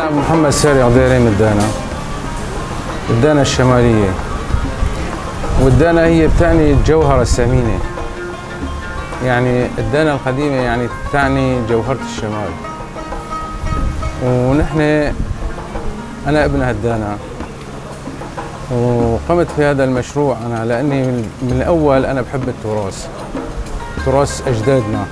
الشعب محمد الساري غديري ادانا الشمالية، وادانا هي بتعني الجوهرة الثمينة، يعني ادانا القديمة يعني تعني جوهرة الشمال. ونحن أنا ابن هدانا، وقمت في هذا المشروع أنا لأني من الأول أنا بحب التراث، تراث أجدادنا،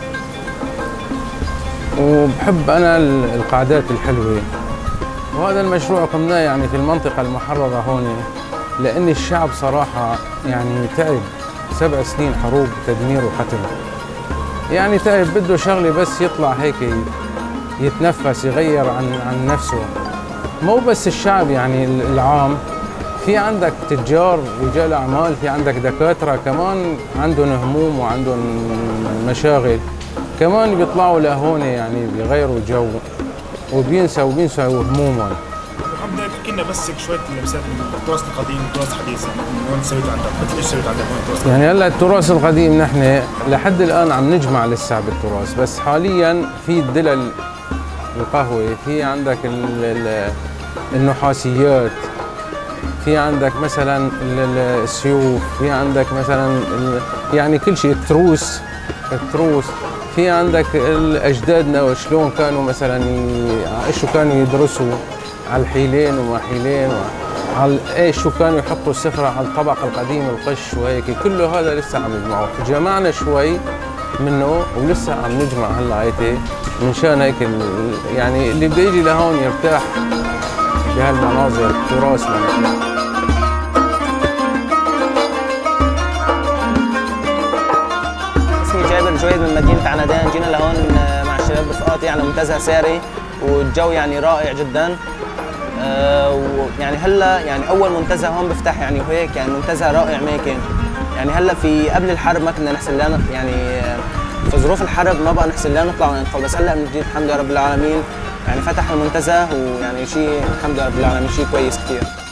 وبحب أنا القعدات الحلوة. وهذا المشروع قمناه يعني في المنطقة المحررة هون، لأن الشعب صراحة يعني تعب 7 سنين حروب تدمير وقتل، يعني تعب بده شغلة بس يطلع هيك يتنفس يغير عن نفسه. مو بس الشعب يعني العام، في عندك تجار رجال أعمال، في عندك دكاترة كمان عندهم هموم وعندهم مشاغل، كمان بيطلعوا لهون يعني بيغيروا جو وبينسوا همومهم. محمد احكي لنا بس شويه لمسات من التراث القديم والتراث الحديث، يعني من وين سويتوا عندك؟ مثل ايش سويتوا عندك هون التراث؟ يعني هلا التراث القديم نحن لحد الان عم نجمع لسه بالتراث، بس حاليا في الدلل القهوه، في عندك النحاسيات، في عندك مثلا السيوف، في عندك مثلا يعني كل شيء، التروس، في عندك اجدادنا وشلون كانوا مثلا شو كانوا يدرسوا على الحيلين وما حيلين، على ايش شو كانوا يحطوا السفرة على الطبق القديم القش وهيك، كله هذا لسه عم نجمعه. جمعنا شوي منه ولسه عم نجمع هلا هيك، منشان هيك يعني اللي بده يجي لهون يرتاح بهالمناظر تراثنا. جويد من مدينة عنادان، جينا لهون مع الشباب رفقاتي على منتزه ساري، والجو يعني رائع جدا. ويعني هلا يعني أول منتزه هون بفتح يعني وهيك، يعني منتزه رائع ما كان. يعني هلا في قبل الحرب ما كنا نحسن لنا، يعني في ظروف الحرب ما بقى نحسن لنا نطلع وندخل، بس هلا من جديد الحمد لله رب العالمين يعني فتح المنتزه، ويعني شيء الحمد لله رب العالمين شيء كويس كثير.